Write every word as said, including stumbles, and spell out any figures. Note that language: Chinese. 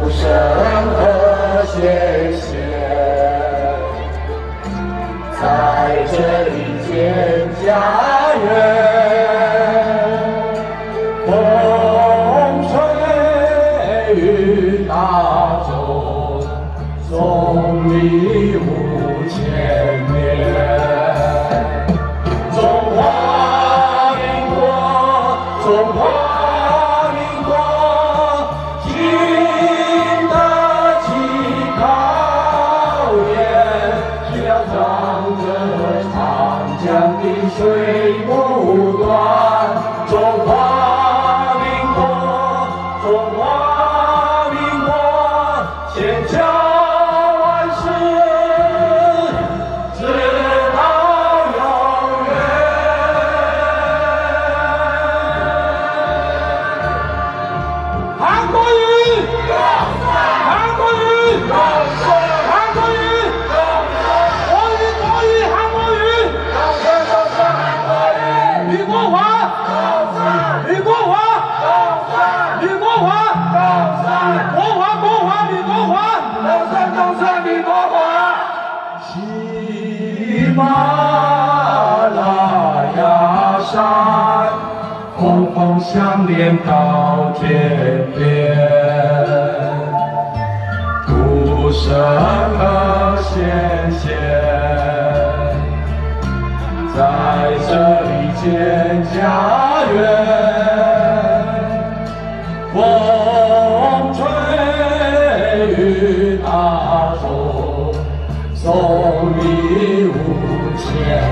声和弦弦，在这里建家园。风吹雨打中，送礼物千年。中华民国，中华民国，经得起考验，只要仗着长江的水不断。中华民国，中华民国，千秋万世，直到永远。韩国语，韩国语，韩国语，国语，国语，韩国语，吕国华，吕国华，吕国华，国华，国华，吕国华，东山，东山，吕国华，喜马拉雅山，峰峰相连到天边，鼓声和弦弦，在这里建家园。风吹雨打中，送礼物千